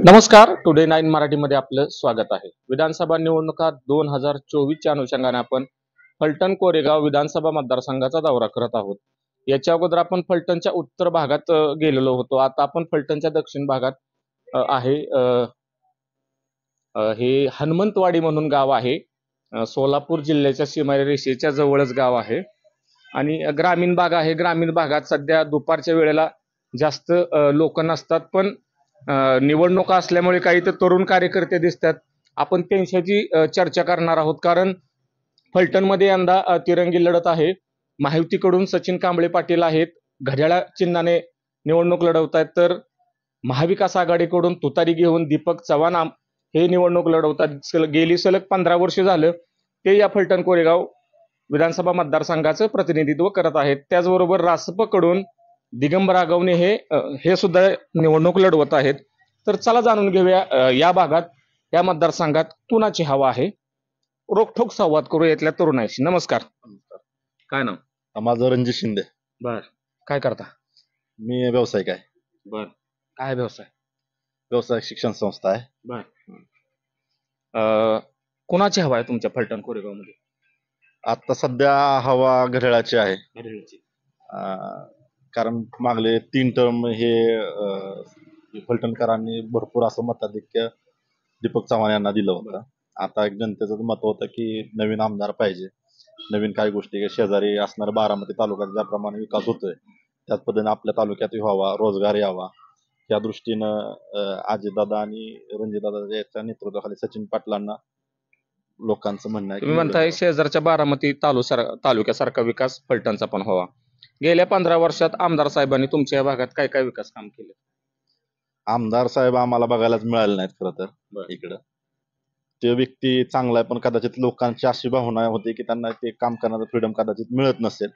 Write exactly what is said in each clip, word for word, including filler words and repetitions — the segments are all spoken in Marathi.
नमस्कार, टुडे नाईन मराठीमध्ये आपलं स्वागत आहे. विधानसभा निवडणुका दोन हजार चोवीसच्या अनुषंगाने आपण फलटण कोरेगाव विधानसभा मतदारसंघाचा दौरा करत आहोत. याच्या अगोदर आपण फलटणच्या उत्तर भागात अ, गेलेलो होतो. आता आपण फलटणच्या दक्षिण भागात अ, आहे. अ, अ, हे हनुमंतवाडी म्हणून गाव आहे. अ, सोलापूर जिल्ह्याच्या सीमारेषेच्या जवळच गाव आहे आणि अ, ग्रामीण भाग आहे. ग्रामीण भागात सध्या दुपारच्या वेळेला जास्त लोक नसतात, पण अ, निवडणुका असल्यामुळे काही तर तरुण कार्यकर्ते दिसतात. आपण त्यांच्याशी अ, चर्चा करणार आहोत, कारण फलटणमध्ये यंदा अ, तिरंगी लढत आहे. महायुतीकडून सचिन कांबळे पाटील आहेत, घड्याळा चिन्हाने निवडणूक लढवत आहेत, तर महाविकास आघाडीकडून तुतारी घेऊन दीपक चव्हाण आम- हे निवडणूक लढवतात. सल- गेली सलग पंधरा वर्ष झालं ते या फलटण कोरेगाव विधानसभा मतदारसंघाचं प्रतिनिधित्व करत आहेत. त्याचबरोबर रासपकडून दिगंबर आगवणे हे अ, हे सुद्धा निवडणूक लढवत आहेत. तर चला जाणून घेऊया अ, या भागात या मतदारसंघात कुणाची हवा आहे. रोखठोक संवाद करू इथल्या तरुणाशी. नमस्कार. काय नाव? माझं रणजित शिंदे. बर. काय करता? मी व्यावसायिक आहे. बर. काय व्यवसाय? व्यवसाय शिक्षण संस्था आहे. बर. अ, कुणाची हवा आहे तुमच्या फलटण कोरेगाव मध्ये? आता सध्या हवा घड्याळाची आहे. घड्याळाची. अं, कारण मागले तीन टर्म हे अं, फलटणकरांनी भरपूर असं मताधिक्य दीपक चव्हाण यांना दिलं होतं. आता एक जनतेचं मत होतं की नवीन आमदार पाहिजे, नवीन काही गोष्टी शेजारी असणाऱ्या बारामती तालुक्यात ज्याप्रमाणे विकास होतोय त्याच पद्धतीने आपल्या तालुक्यात व्हावा, रोजगार यावा या दृष्टीनं अजितदादा आणि रणजितदादा याच्या नेतृत्वाखाली सचिन पाटलांना लोकांचं म्हणणं आहे. तुम्ही म्हणताय शेजारच्या बारामती तालुक्या तालुक्यासारखा विकास फलटणचा पण व्हावा. गेल्या पंधरा वर्षात आमदार साहेबांनी तुमच्या या भागात काय काय विकास काम केले? आमदार साहेब आम्हाला बघायलाच मिळाले नाहीत खरं तर इकडं. ते व्यक्ती चांगला आहे, पण कदाचित लोकांची अशी भावना होती की त्यांना ते काम करण्याचं फ्रीडम कदाचित मिळत नसेल,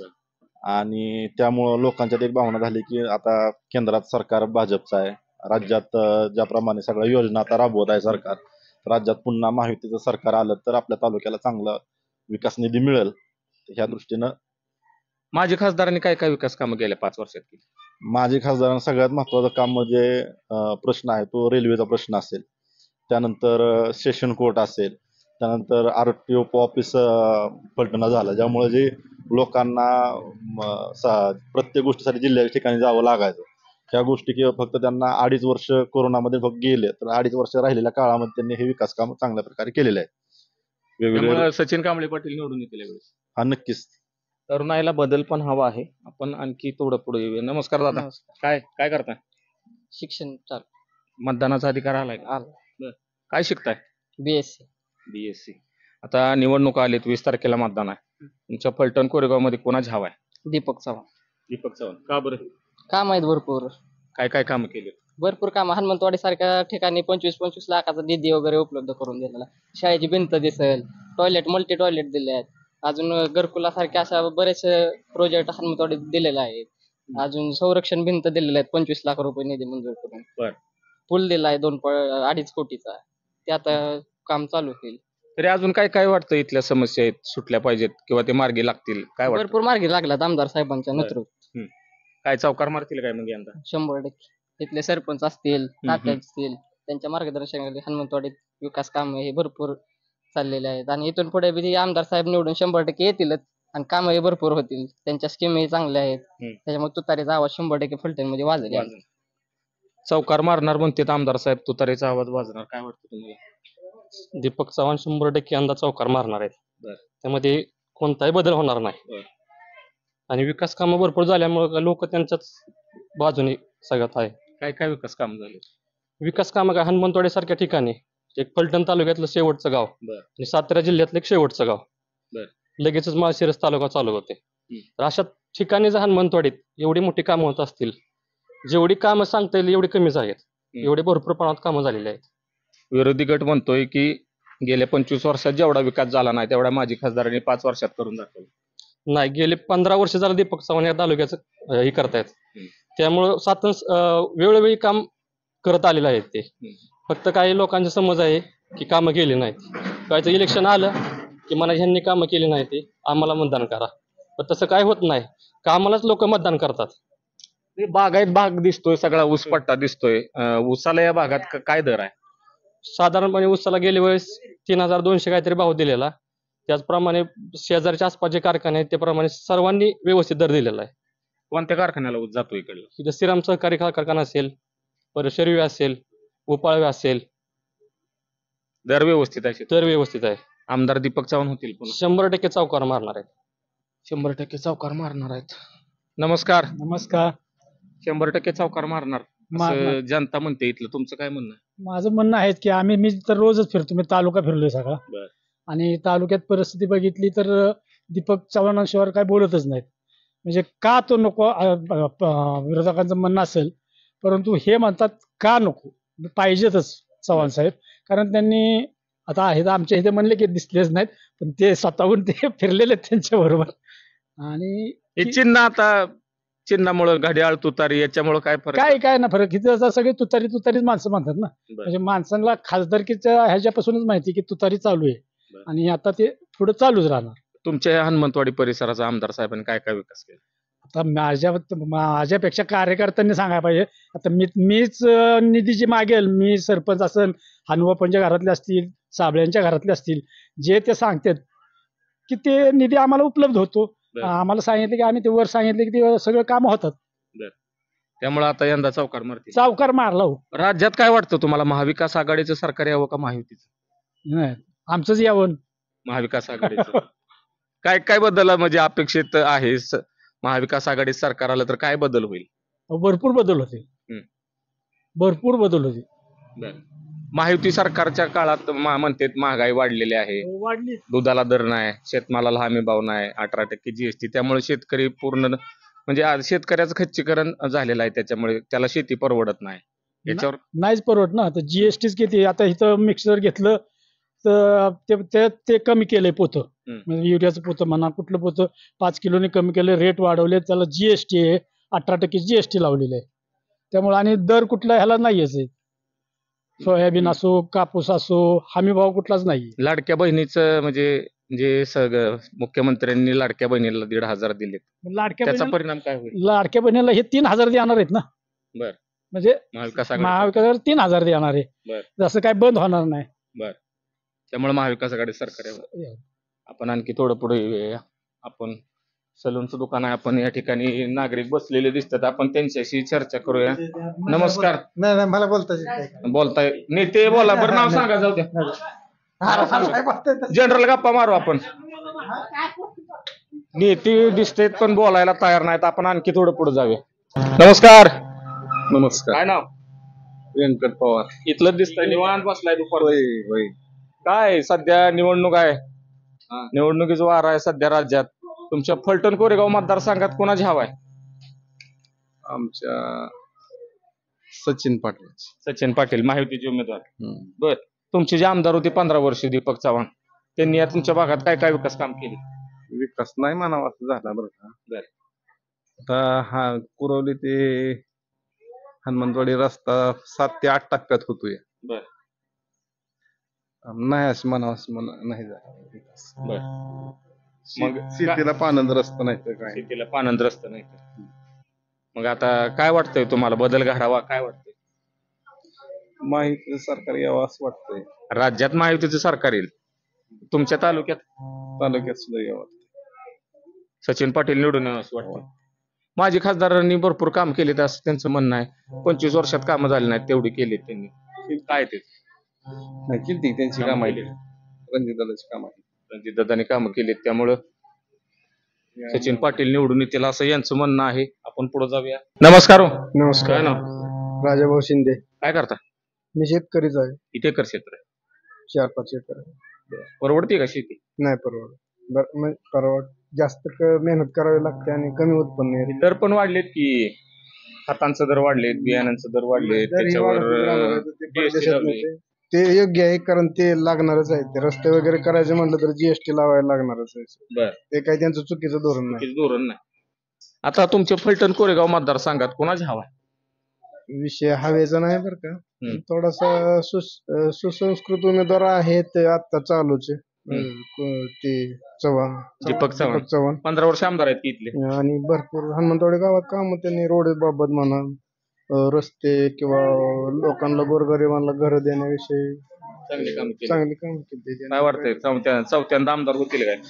आणि त्यामुळं लोकांच्यात एक भावना झाली की आता केंद्रात सरकार भाजपचं आहे, राज्यात ज्याप्रमाणे सगळ्या योजना आता राबवत आहे सरकार, राज्यात पुन्हा महायुतीचं सरकार आलं तर आपल्या तालुक्याला चांगला विकास निधी मिळेल. ह्या दृष्टीनं माजी खासदारांनी काय काय विकास कामं गेल्या पाच वर्षात केली? माजी खासदारांना सगळ्यात महत्वाचं काम म्हणजे प्रश्न आहे तो रेल्वेचा प्रश्न असेल, त्यानंतर सेशन कोर्ट असेल, त्यानंतर आर टी ओ ऑफिस फलटणला झालं, ज्यामुळे जे लोकांना प्रत्येक गोष्टीसाठी जिल्ह्याच्या ठिकाणी जावं लागायचं. ह्या गोष्टी किंवा फक्त त्यांना अडीच वर्ष कोरोनामध्ये फक्त गेले, तर अडीच वर्ष राहिलेल्या काळामध्ये त्यांनी हे विकास काम चांगल्या प्रकारे केलेले आहे. वेगवेगळे सचिन कांबळे पाटील निवडून येतील यावेळेस. हा नक्कीच. तरुणाईला बदल पण हवा आहे. आपण आणखी थोडं पुढे येऊया. नमस्कार दादा. नमस्कार. काय काय करताय? शिक्षण चालू. मतदानाचा अधिकार आलाय का? आलं. काय शिकताय? बीएससी. बीएससी. आता निवडणुका आलीत, वीस तारखेला मतदान आहे. तुमच्या फलटण कोरेगाव मध्ये कोणाची हवा आहे? दीपक चव्हाण. दीपक चव्हाण. का बरं? काम आहेत भरपूर. काय काय कामं केली? भरपूर काम. हनुमंतवाडी सारख्या ठिकाणी पंचवीस पंचवीस लाखाचा निधी वगैरे उपलब्ध करून दिलेला. शाळेची भिंत दिसेल, टॉयलेट मल्टी टॉयलेट दिले आहेत. अजून घरकुलासारखे अशा बरेच प्रोजेक्ट हनुमंतवाडीत दिलेले आहेत. अजून संरक्षण भिंत दिलेले आहेत, पंचवीस लाख रुपये निधी मंजूर करून. बर. पूल दिला आहे दोन अडीच कोटीचा, ते आता काम चालू होईल. तरी अजून काय काय वाटतं इथल्या समस्या आहेत सुटल्या पाहिजेत किंवा ते मार्गी लागतील? काय वाटतं? भरपूर मार्गी लागलात आमदार साहेबांच्या नेतृत्वात. काय चौकार मारतील काय मग यंदा? शंभर टक्के. इथले सरपंच असतील, तात्या असतील, त्यांच्या मार्गदर्शनाखाली हनुमंतवाडीत विकास काम हे भरपूर चाललेले आहेत. आणि इथून पुढे बी आमदार साहेब निवडून शंभर टक्के येतीलच आणि कामही भरपूर होतील. त्यांच्या स्कीमही चांगल्या आहेत. त्याच्यामुळे तुतारीचा आवाज शंभर टक्के फलटण मध्ये वाजले. चौकार मारणार म्हणते आमदार साहेब, तुतारीचा आवाज वाजणार. काय वाटतं तुम्हाला? दीपक चव्हाण शंभर टक्के यंदा चौकार मारणार आहेत. त्यामध्ये कोणताही बदल होणार नाही. आणि विकास कामं भरपूर झाल्यामुळे लोक त्यांच्याच बाजूने सगळ्यात आहे. काय काय विकास काम झाले? विकास कामं काय, हनुमंतवाडी सारख्या ठिकाणी एक फलटण तालुक्यातलं शेवटचं गाव आणि सातारा जिल्ह्यातलं एक शेवटचं गाव, लगेचच माळशिरस तालुका चालू होते. तर अशा ठिकाणी जर हनुमंतवाडीत एवढी मोठी कामं होत असतील, जेवढी कामं सांगता येईल एवढी कमीच आहेत. एवढे भरपूर प्रमाणात कामं झालेली आहेत. विरोधी गट म्हणतोय की गेल्या पंचवीस वर्षात जेवढा विकास झाला नाही तेवढा माजी खासदारांनी पाच वर्षात करून दाखवला. नाही, गेले पंधरा वर्ष झालं दीपक चव्हाण या तालुक्याचं हे करतायत. त्यामुळं सातन वेळोवेळी काम करत आलेले आहेत ते. फक्त काही लोकांचा समज आहे की कामं केली नाहीत. कायचं इलेक्शन आलं की मला ह्यांनी कामं केली नाही ते आम्हाला मतदान करा, पण तसं काय होत नाही. कामालाच लोक मतदान करतात. हे बागायत भाग दिसतोय, सगळा ऊस पट्टा दिसतोय. अं, ऊसाला या भागात क- काय दर आहे? साधारणपणे उसाला गेल्या वेळेस तीन हजार दोनशे काहीतरी भाव दिलेला. त्याचप्रमाणे शेजारच्या आसपास जे कारखाने आहेत त्याप्रमाणे सर्वांनी व्यवस्थित दर दिलेला आहे. कोणत्या कारखान्याला ऊस जातो इकडला? तिथं श्रीराम सहकारी कारखाना असेल, परत शरवी असेल, उपाळवे असेल, दर व्यवस्थित आहे. तर व्यवस्थित आहे. आमदार दीपक चव्हाण होतील पुन्हा. शंभर टक्के चौकार मारणार आहेत. शंभर टक्के चौकार मारणार आहेत. नमस्कार. नमस्कार. शंभर टक्के चौकार मारणार मारणार. असं जनता म्हणते. इथलं तुमचं काय म्हणणं आहे? माझं म्हणणं आहे की आम्ही मी तर रोजच फिरतो, मी तालुका फिरलोय सगळा. बर. आणि तालुक्यात परिस्थिती बघितली तर दीपक चव्हाणांशिवाय काय बोलतच नाहीत. म्हणजे का तो नको, अ, अ, प- विरोधकांचं म्हणणं असेल, परंतु हे म्हणतात का नको, पाहिजेतच चव्हाण साहेब. कारण त्यांनी आता आहेत आमच्या इथे म्हणले की दिसलेच नाहीत, पण ते स्वतःहून ते फिरलेले त्यांच्या बरोबर. आणि हे चिन्ह आता चिन्हामुळे घड्याळ तुतारी याच्यामुळे काय फरक? काय काय ना फरक इथे आता सगळे तुतारी तुतारीच माणसं म्हणतात ना. बरं. म्हणजे माणसांना खासदारकीच्या ह्याच्यापासूनच माहिती की तुतारी चालू आहे. बरं. आणि आता ते पुढे चालूच राहणार. तुमच्या हनुमंतवाडी परिसराचा आमदार साहेबांनी काय काय विकास केला? आता माझ्या माझ्यापेक्षा कार्यकर्त्यांनी सांगायला पाहिजे. आता मी मीच अं, निधी जी मागेल, मी सरपंच असेल, हनुमापंच्या घरातले असतील, साबळ्यांच्या घरातले असतील, जे ते सांगतात की ते निधी आम्हाला उपलब्ध होतो. बरं. आम्हाला सांगितलं की आम्ही ते वर सांगितलं की ते सगळं काम होतात. त्यामुळे आता यंदा चौकार मारतील. सावकार मारला हो. राज्यात काय वाटतं तुम्हाला? महाविकास आघाडीचं सरकार यावं का महायुतीचं? नाही, आमचंच यावं. महाविकास आघाडीचं काय काय बदल म्हणजे अपेक्षित आहे? स- महाविकास आघाडी सरकार आलं तर काय बदल होईल? भरपूर बदल होते. हम्म. भरपूर बदल होते. महायुती सरकारच्या काळात मा- म्हणतात महागाई वाढलेली आहे, वाढली. दुधाला दर नाही, शेतमालाला हमी भाव नाही, अठरा टक्के जीएसटी. त्यामुळे शेतकरी पूर्ण म्हणजे आज शेतकऱ्याचं खच्चीकरण झालेलं आहे. त्याच्यामुळे त्याला शेती परवडत नाही. याच्यावर नाहीच परवड ना. तर जीएसटीच किती आता इथं मिक्सर घेतलं तर ते ते- ते कमी केलंय पोतं. हम्म. म्हणजे युरियाचं पोतं म्हणा, कुठलं पोतं पाच किलोने कमी केलं, रेट वाढवले, त्याला जीएसटी आहे, अठरा टक्के जीएसटी लावलेलं आहे. त्यामुळे आणि दर कुठला ह्याला नाहीच आहे. सोयाबीन असो, कापूस असो, हमी भाव कुठलाच नाही. लाडक्या बहिणीचं म्हणजे जे सगळं मुख्यमंत्र्यांनी लाडक्या बहिणीला दीड हजार दिले, लाडक्या त्याचा बहिणी- परिणाम काय होईल? लाडक्या बहिणीला हे तीन हजार देणार आहेत ना. बर. म्हणजे महाविकास आघाडी महाविकासावर तीन हजार देणार आहे. बर. जसं काय बंद होणार नाही. त्यामुळे महाविकास आघाडी सरकार यावं. आपण आणखी थोडं पुढे येऊया. आपण सलूनचं दुकान आहे, आपण या ठिकाणी नागरिक बसलेले दिसतात, आपण त्यांच्याशी चर्चा करूया. नमस्कार. नाही नाही मला बोलता येत नाही. बोलताय नेते बोला, बरं नाव सांगा, जाऊ द्या. जनरल गप्पा मारू आपण. नेते दिसतेत पण बोलायला तयार नाहीत, आपण आणखी थोडं पुढे जाऊया. नमस्कार. नमस्कार. काय नाव? व्यंकट पवार. इथलं दिसतंय निवांत बसलाय दुपार. होय होय. काय सध्या निवडणूक आहे, निवडणुकीचा वार आहे सध्या राज्यात. तुमच्या फलटण कोरेगाव मतदारसंघात कोणाची हवा आहे? आमच्या सचिन पाटील. सचिन पाटील महायुतीचे उमेदवार. हम्म. बर. तुमचे जे आमदार होते पंधरा वर्ष दीपक चव्हाण, त्यांनी या तुमच्या भागात काय काय विकास काम केले? विकास नाही म्हणावा असं झाला बरं का. बर. आता हा कुरवली ते हनुमंतवाडी रस्ता सात ते आठ टप्प्यात होतोय. बर. नाही असं म्हणावं असं म्हणा नाही झाला विकास. बर. शे- मग शेतीला पानंद रस्ता नाही तर काय. शेतीला पानंद रस्ता नाही तर. मग आता काय वाटतंय तुम्हाला, बदल घडावा काय वाटतंय? माहिती सरकार यावं असं वाटतंय. राज्यात महायुतीचं सरकार येईल, तुमच्या तालुक्यात तालुक्यात सुद्धा यावं. सचिन पाटील निवडून यावं असं वाटतं. माजी खासदारांनी भरपूर काम केले असं त्यांचं म्हणणं आहे. पंचवीस वर्षात कामं झाली नाहीत, तेवढी केली त्यांनी. काय ते नाही किती त्यांची काम आहे, रणजितदादाची काम आहे. रणजितदादांनी कामं केलीत, त्यामुळं सचिन पाटील निवडून येतील असं यांचं म्हणणं आहे. आपण पुढे जाऊया. नमस्कार हो. काय नमस्कार. नाव? राजाभाऊ शिंदे. काय करता? मी शेतकरीच आहे. इथे कर क्षेत्र आहे. चार पाच एकर आहे. परवडते का शेती? नाही परवड. बर म्हणजे परवड जास्त क- मेहनत करावी लागते आणि कमी उत्पन्न येते. दर पण वाढलेत की, खतांचं दर वाढलेत, बियाण्यांचं दर वाढलेत, जरी त्याच्यावर वाढत राहणार तर ते G S T परदेशात लावले. नेते. ते योग्य आहे कारण ते लागणारच आहे. ते रस्ते वगैरे करायचे म्हटलं तर जीएसटी लावायला लागणारच आहे. बर. ते काही त्यांचं चुकीचं धोरण नाही. चुकीचं धोरण नाही. आता तुमच्या फलटण कोरेगाव मतदारसंघात कोणाची हवा आहे? विषय हवेचा नाही बरं का. हम्म. थोडासा सुस- अं, सुसंस्कृत उमेदवार आहेत आता चालूचे. अं, को- ते चव्हाण दीपक चव्हाण. दीपक चव्हाण पंधरा वर्ष आमदार आहेत की इथले. आणि भरपूर हनुमंतवाडी गावात काम त्यांनी रोड बाबत म्हणा, अं, रस्ते किंवा लोकांना गोरगरिबांना घर देण्याविषयी चांगली कामं केली. चांगली काम केली त्यांनी. काय वाटतंय चौथ्या चौथ्यांदा आमदार होतील काय?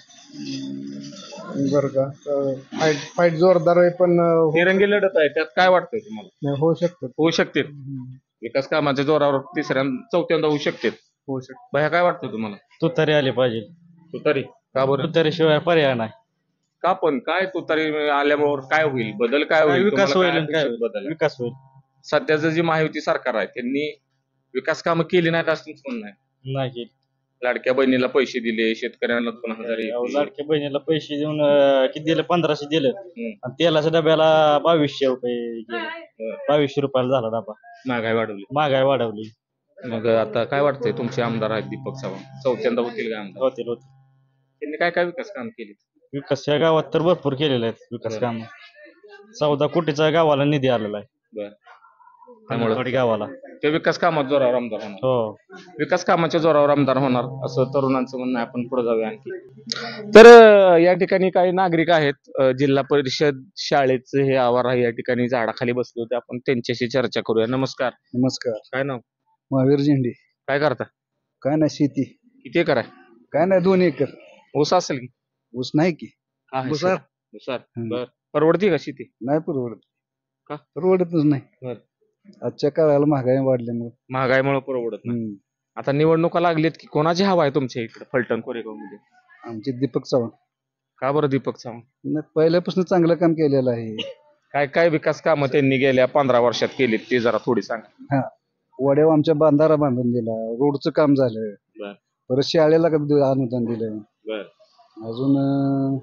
बरं का फाईट फाईट जोरदार आहे पण अं, हो- तिरंगी लढत आहे त्यात काय वाटतंय तुम्हाला? नाही, होऊ शकतं. होऊ शकते विकास कामाच्या जोरावर तिसऱ्यांदा चौथ्यांदा होऊ शकते. होऊ शकतं. भया काय वाटतं तुम्हाला? तुतारी आले पाहिजे. तुतारी का बरं? तुतारीशिवाय पर्याय नाही. का पण काय तुतारी आल्यावर काय होईल? बदल काय होईल? विकास तुम्हाला काय होईल, काय अपेक्षित बदल आहे? विकास होईल. सध्याचं जे महायुती सरकार आहे त्यांनी विकास कामं केली नाहीत असं पण नाही. नाही लाडक्या बहिणीला पैसे दिले, शेतकऱ्यांना दोन हजार एक दिले. लाडक्या बहिणीला पैसे देऊन अं, किती दिले? पंधराशे दिलं. हम्म. आणि तेलाच्या डब्याला बावीसशे रुपये गेले. बरं. बावीसशे रुपयाला झाला डबा. महागाई वाढवली. महागाई वाढवली. मग आता काय वाटतंय तुमचे आमदार आहेत दीपक चव्हाण चौथ्यांदा होतील का आमदार? होतील होतील. त्यांनी काय काय विकास काम केले? विकास या गावात तर भरपूर केलेले आहेत विकास काम. चौदा कोटीचा गावाला निधी आलेला आहे. बरं. त्यामुळे हनुमंतवाडी गावाला. ते विकास कामात जोरावर आमदार होणार. हो. विकास कामाच्या जोरावर आमदार होणार असं तरुणांचं म्हणणं आहे. आपण पुढे जाऊया आणखी. तर अं, या ठिकाणी काही नागरिक आहेत. अं, जिल्हा परिषद शाळेचं हे आवार आहे, या ठिकाणी झाडाखाली बसले होते. आपण त्यांच्याशी चर्चा करूया. नमस्कार. नमस्कार. काय नाव? महावीर झेंडे. काय करता? काय नाही, शेती किती एकर आहे? काय नाही, दोन एकर. ऊस असेल की? ऊस नाही की, काय आहे ऊसार. शेत? ऊसार. हम्म. बर परवडती का शेती? नाही परवडत. का? परवडतच नाही. बर. आजच्या काळाला महागाई वाढल्यामुळे. महागाईमुळे परवडत नाही. हम्म. आता निवडणुका लागलीत की कोणाची हवा आहे तुमच्या इकडे फलटण कोरेगाव मध्ये? आमचे दीपक चव्हाण का बरं दीपक चव्हाण? नाही, पहिल्यापासून चांगलं काम केलेलं आहे. काय काय विकास कामं त्यांनी गेल्या पंधरा वर्षात केलीत ते जरा थोडी सांगा. वड्यावर आमच्या बांधारा बांधून दिला, रोडचं काम झालं. बर. परत शाळेला का दु- अनुदान दिलं. बर. अजून अं,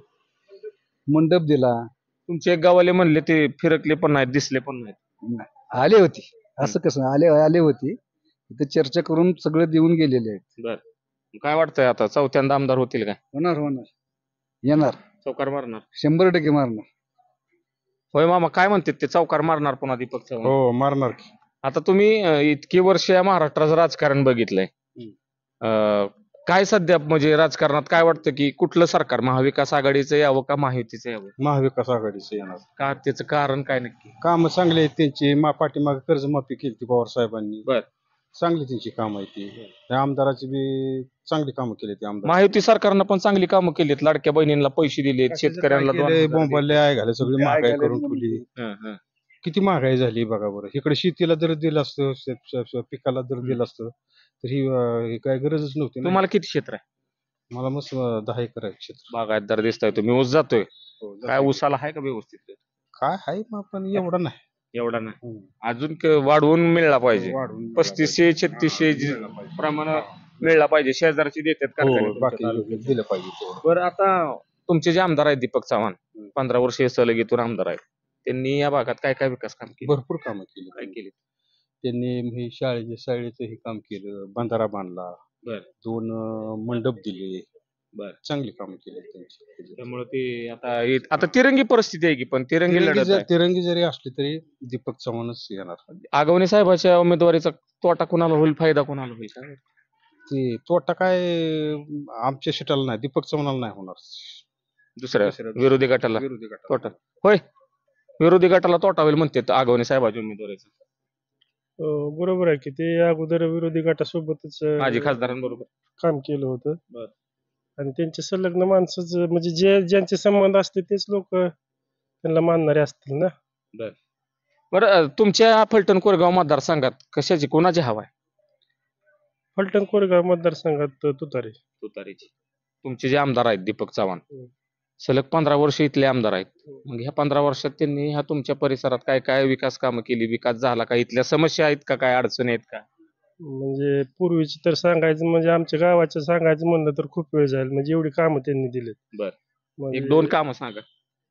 मंडप दिला. तुमचे एक गावाले म्हणले ते फिरकले पण नाहीत, दिसले पण नाहीत. आले होती, असं कसं आले आले होती इथे चर्चा करून सगळं देऊन गेलेले आहेत. बर. काय वाटतंय आता चौथ्यांदा आमदार होतील काय? होणार होणार येणार, चौकार मारणार? शंभर टक्के मारणार. होय मामा, काय म्हणतात ते चौकार मारणार पुन्हा दीपक चव्हाण? हो मारणार. आता तुम्ही अं, इतकी वर्ष या महाराष्ट्राचं राजकारण बघितलंय. अं, काय सध्या म्हणजे राजकारणात काय वाटतं की कुठलं सरकार महाविकास आघाडीचं यावं का महायुतीचं यावं? महाविकास आघाडीचं येणार. का त्याचं कारण काय नक्की? कामं चांगली आहेत त्यांची. मा पाठीमागे कर्जमाफी केली ती पवार साहेबांनी. बर. चांगली त्यांची कामं आहेत ती. त्या आमदाराची बी चांगली कामं केली ती आमदार. महायुती सरकारनं पण चांगली कामं केलीत. लाडक्या बहिणींना पैसे दिलेत, शेतकऱ्यांना दोन हजार दिले. बोंबाले आहे घाले सगळी महागाई करून ठेवली. हं, हं. किती महागाई झाली बघा बरं. इकडे शेतीला जर दिलं असतं, शेत- शेत- शेत- पिकाला जर दिलं असतं तर ही अं, ही काय गरजच नव्हती ना. तुम्हाला किती क्षेत्र आहे? मला मस्त अं, दहा एकर आहे क्षेत्र. बागायतदार दिसताय तुम्ही, ऊस जातोय काय? ऊसाला आहे का व्यवस्थित? काय आहे मग, पण एवढं नाही. एवढा नाही, हम्म. अजून क- वाढवून मिळला पाहिजे. वाढवून पस्तीसशे छत्तीसशे जे प्रमाण मिळला पाहिजे. शेजारची देतात हो, कारखाने तुमच्या बाकी तालुक्यात. दिलं पाहिजे तेवढं. बरं, आता तुमचे जे आमदार आहेत दीपक चव्हाण, पंधरा वर्ष सलग इथून आमदार आहेत, त्यांनी या भागात काय काय विकास काम केले? भरपूर कामं केली काय केले? त्यांनी. हे शाळेचे शाळेचं हे काम केलं, बंधारा बांधला. बर. दोन अं, मंडप दिले. बर. चांगली कामं केली त्यांची. त्यामुळे ते आता ये- आता तिरंगी परिस्थिती आहे की, पण तिरंगी तिरंगी लढत जर- आहे. तिरंगी जरी असली तरी दीपक चव्हाणच येणार. आगवणे साहेबाच्या उमेदवारीचा तोटा कोणाला होईल, फायदा कोणाला होईल काय? ते तोटा काय आमच्या शेटाला नाही, दीपक चव्हाणाला नाही होणार. दुसऱ्या दुसऱ्या- विरोधी गटाला विरोधी गटाला. तोटा होय. विरोधी गटाला तोटा होईल म्हणते आगवणे साहेबाच्या उमेदवारीचा. अं, बरोबर आहे की ते अगोदर विरोधी गटासोबतच अं, माजी खासदारांबरोबर. काम केलं होतं. बर. आणि त्यांचे संलग्न माणसंच म्हणजे जे ज्यांचे संबंध असते तेच लोक त्यांना मानणारे असतील ना. बरं, अं, तुमच्या फलटण कोरेगाव मतदारसंघात कशाची कोणाची हवा आहे? फलटण कोरेगाव मतदारसंघात तुतारी. तुतारीची. तुमचे जे आमदार आहेत दीपक चव्हाण, हम्म. सलग पंधरा वर्ष इथले आमदार आहेत. मग ह्या पंधरा वर्षात त्यांनी ह्या तुमच्या परिसरात काय काय विकास कामं केली? विकास झाला का? इथल्या समस्या आहेत का? काय अडचणी आहेत का? म्हणजे पूर्वीची तर सांगायचं म्हणजे आमच्या गावाचं सांगायचं म्हणलं तर खूप वेळ जाईल. म्हणजे एवढी कामं त्यांनी दिलेत. बर. म्हणजे एक दोन कामं सांगा.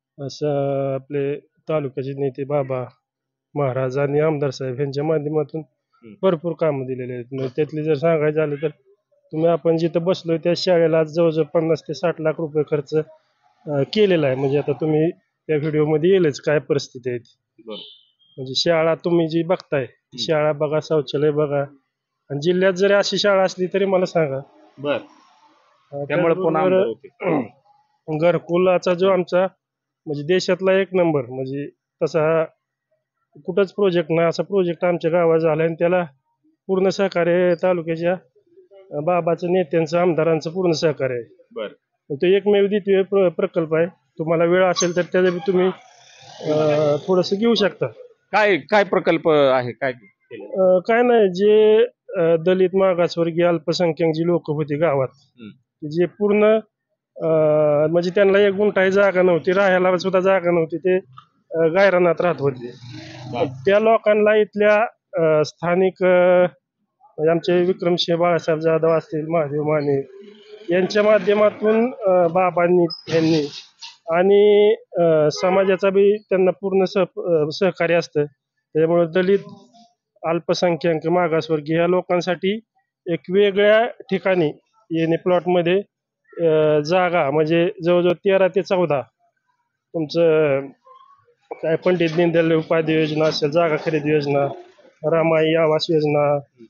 असं आपले तालुक्याचे नेते बाबा महाराज आणि आमदार साहेब यांच्या माध्यमातून हम्म. भरपूर कामं दिलेली आहेत. म्हणजे त्यातली जर सांगायचं झालं तर तुम्ही आपण जिथं बसलोय त्या शाळेला आज जवळजवळ पन्नास ते साठ लाख रुपये खर्च अं, केलेला आहे. म्हणजे आता तुम्ही त्या व्हिडिओमध्ये येईलच काय परिस्थिती आहे ती. बर. म्हणजे शाळा तुम्ही जी बघताय ती शाळा बघा, शौचालय बघा. आणि जिल्ह्यात जरी अशी शाळा असली तरी मला सांगा. बर. अं, त्यामुळे पुन्हा आमदार त्याचबरोबर होतील. घरकुलाचा जो आमचा म्हणजे देशातला एक नंबर म्हणजे तसा कुठंच प्रोजेक्ट नाही असा प्रोजेक्ट आमच्या गावात झाला आणि त्याला पूर्ण सहकार्य तालुक्याच्या अं, बाबाचं नेत्यांचं आमदारांचं पूर्ण सहकार्य आहे. बरं. तो एकमेव द्वितीय प्र प्रकल्प आहे. तुम्हाला वेळ असेल तर त्याचा बी तुम्ही अं, थोडंसं घेऊ शकता. काय काय प्रकल्प आहे काय केलं? अं, काय नाही जे अं, दलित मागासवर्गीय अल्पसंख्याक जी लोक होती गावात हम्म. जे पूर्ण अं, म्हणजे त्यांना एक गुंठाही जागा नव्हती राहायला सुद्धा जागा नव्हती ते अं, गायरानात राहत होते. त्या लोकांना इथल्या अं, स्थानिक अं, म्हणजे आमचे विक्रमसिंह बाळासाहेब जाधव असतील महादेव माने यांच्या माध्यमातून अं, बाबांनी यांनी आणि अं, समाजाचा बी त्यांना पूर्ण सह अं, सहकार्य असतं. त्यामुळे दलित अल्पसंख्याक मागासवर्गीय या लोकांसाठी एक वेगळ्या ठिकाणी येणे प्लॉटमध्ये अं, जागा म्हणजे जवळजवळ तेरा ते चौदा तुमचं काय पंडित दीनदयाल उपाध्याय योजना असेल जागा खरेदी योजना रामाई आवास योजना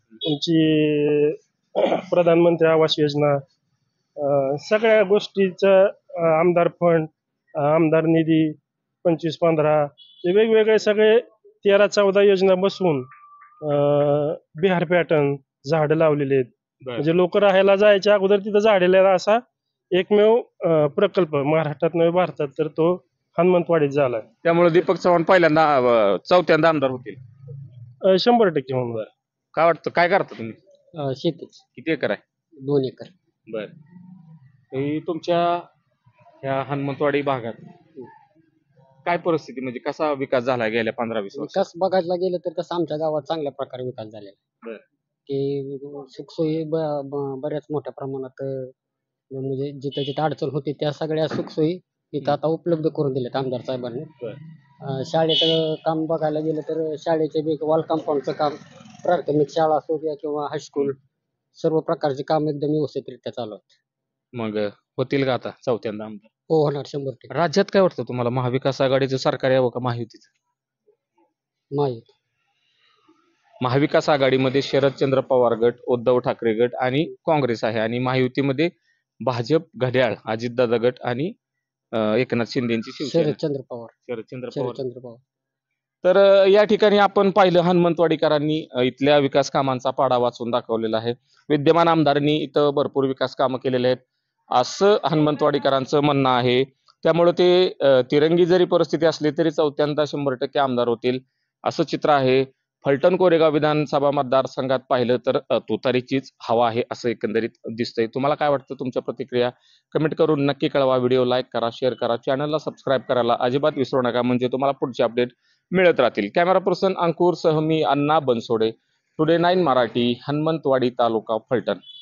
तुमची प्रधानमंत्री आवास योजना अं, सगळ्या गोष्टीचं अं, आमदार फंड अं, आमदार निधी पंचवीस पंधरा हे वेगवेगळे सगळे तेरा चौदा योजना बसवून अं, बिहार पॅटर्न झाडं लावलेले आहेत. बरं. म्हणजे लोक राहायला जायच्या अगोदर तिथं झाडे लावला असा एकमेव अं, प्रकल्प महाराष्ट्रात नव्हे भारतात तर तो हनुमंतवाडीत झाला. त्यामुळे दीपक चव्हाण पहिल्यांदा अं, चौथ्यांदा आमदार होतील. अं, शंभर टक्के म्हणून काय वाटतं काय करता तुम्ही? अं, शेतीच किती एकर आहे? दोन एकर. बर तुमच्या ह्या हनुमंतवाडी भागात काय परिस्थिती म्हणजे कसा विकास झाला गेल्या पंधरा वीस वर्ष? विकास बघायला गेलं तर तसं आमच्या गावात चांगल्या प्रकारे विकास झालेला बरं. आहे. की सुखसोयी ब- ब- बऱ्याच मोठ्या प्रमाणात अं, म्हणजे जिथं जिथं अडचण होती त्या सगळ्या सुखसोयी इथं आता उपलब्ध करून दिल्यात आमदार साहेबांनी. बरं. अं, शाळेचं काम बघायला गेलं तर शाळेचे बी वॉल कंपाऊंडचं काम प्राथमिक शाळा असो द्या किंवा हायस्कूल सर्व प्रकारचे काम एकदम व्यवस्थितरित्या चालू आहेत. मग होतील का आता चौथ्यांदा आमदार? हो होणार शंभर टक्के. राज्यात काय वाटतं तुम्हाला महाविकास आघाडीचं सरकार यावं का महायुतीचं? माहीत महाविकास आघाडीमध्ये शरदचंद्र पवार गट उद्धव ठाकरे गट आणि काँग्रेस आहे आणि महायुतीमध्ये भाजप घड्याळ अजितदादा गट आणि अं, एकनाथ शिंदेची शिवसेना. शरदचंद्र पवार शरदचंद्र पवार. शरदचंद्र पवार तर अ, या ठिकाणी आपण पाहिलं हनुमंतवाडीकरांनी अ, इथल्या विकास कामांचा पाढा वाचून दाखवलेला आहे. विद्यमान आमदारांनी इथं भरपूर विकास कामं केलेले आहेत असं हनुमंतवाडीकरांचं म्हणणं आहे. त्यामुळे ते अ, तिरंगी जरी परिस्थिती असली तरी चौथ्यांदा शंभर टक्के आमदार होतील असं चित्र आहे. फलटण कोरेगाव विधानसभा मतदारसंघात पाहिलं तर अ, तुतारीचीच हवा आहे असं एकंदरीत दिसतंय. तुम्हाला काय वाटतं? तुमच्या प्रतिक्रिया कमेंट करून नक्की कळवा. व्हिडिओ लाईक करा, शेअर करा, चॅनलला सबस्क्राईब करायला अजिबात विसरू नका म्हणजे तुम्हाला पुढचे अपडेट मिळत राहतील. कॅमेरा पर्सन अंकुर सह मी अण्णा बनसोडे, टुडे नाईन मराठी, हनुमंतवाडी तालुका फलटण.